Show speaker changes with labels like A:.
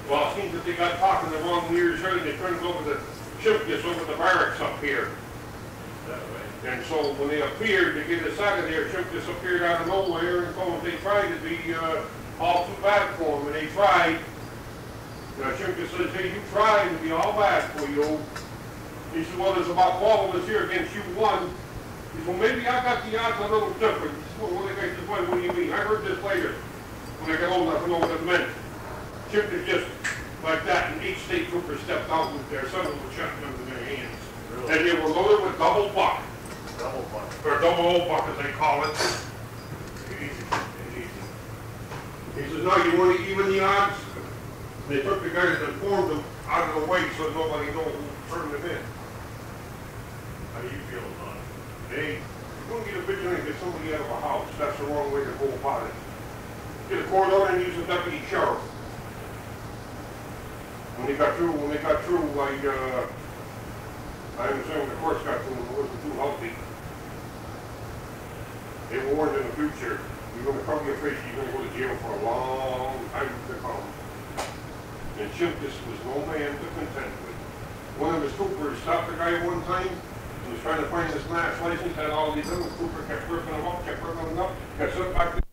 A: Well, it seems that they got talking the wrong years here, and they turned over the ship just over the barracks up here.
B: That way.
A: And so when they appeared to get us out of there, ship disappeared out of nowhere, and so they tried to be all too bad for them, and they tried. Ship just says, hey, you tried to be all bad for you. He said, well, there's about 12 of us here against you one. He said, well, maybe I got the odds a little different. He said, well, the guy said, what do you mean? I heard this later when I got old enough to know what it meant. Chip is just like that, and 8 state troopers stepped out with their some of them were shotguns in their hands.
B: Really?
A: And they were loaded with double buck.
B: Double buck.
A: Or double old buck, as they call it.
B: Easy.
A: He says, no, you want to even the odds? And they took the guys and formed them out of the way so nobody knows who turned them in.
B: How do you feel about it?
A: Hey, you don't get a vigilante and get somebody out of a house. That's the wrong way to go about it. Get a court order and use a deputy sheriff. When they got through, I understand when the courts got through, it wasn't too healthy. They were warned in the future, you're going to cover your face, you're going to go to jail for a long time to come. And Chip just was no man to contend with. One of his troopers stopped the guy one time. He was trying to find his last license, had all these little troopers kept ripping him up, got sent back to